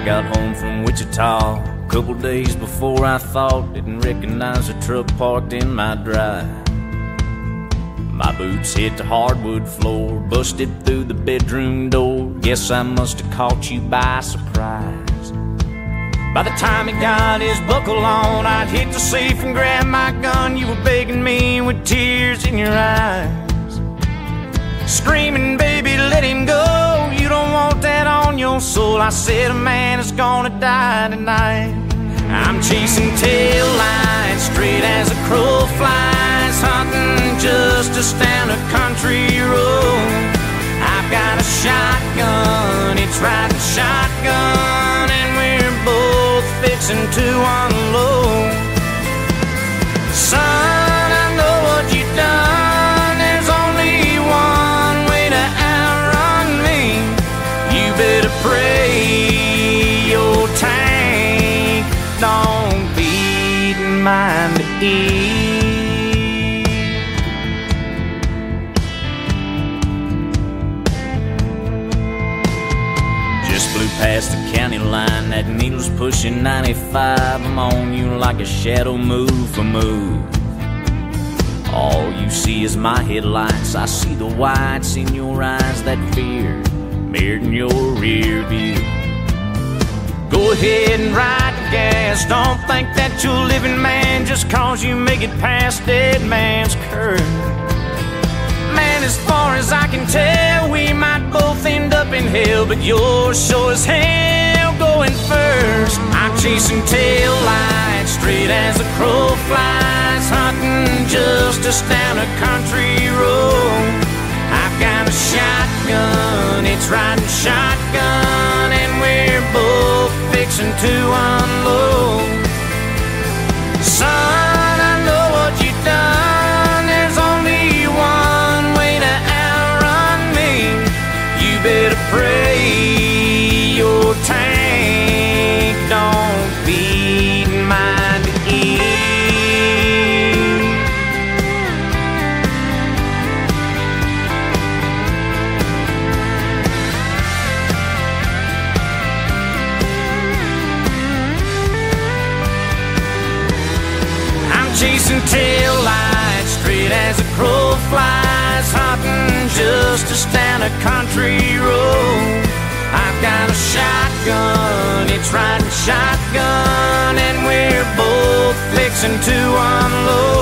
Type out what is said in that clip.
got home from Wichita a couple days before I thought. Didn't recognize a truck parked in my drive. My boots hit the hardwood floor, busted through the bedroom door. Guess I must have caught you by surprise. By the time he got his buckle on, I'd hit the safe and grab my gun. You were begging me with tears in your eyes, screaming, baby, let him go. You don't want that on your soul. I said, a man is gonna die tonight. I'm chasing tail lights straight as a crow flies, hunting justice down a country road. I've got a shotgun, it's riding shotgun, and we're both fixing to unload. Son, I know what you've done. There's only one way to outrun me. You better pray your tank don't beat mine to eat. Just flew past the county line, that needle's pushing 95. I'm on you like a shadow, move for move. All you see is my headlights. I see the whites in your eyes, that fear mirrored in your rear view. Go ahead and ride the gas. Don't think that you're a living man just cause you make it past dead man's curve. Man, as far as I can tell, we might both end up in hell, but you're sure as hell going first. I'm chasing tail lights straight as a crow flies, hunting justice down a country road. I've got a shotgun, it's riding shotgun, and we're both fixing to unload. Son, I know what you've done. There's only one way to outrun me. You better pray your tank don't beat mine to eat. Chasing tail lights straight as a crow flies, hunting justice down a country road. I've got a shotgun, it's riding shotgun, and we're both fixing to unload.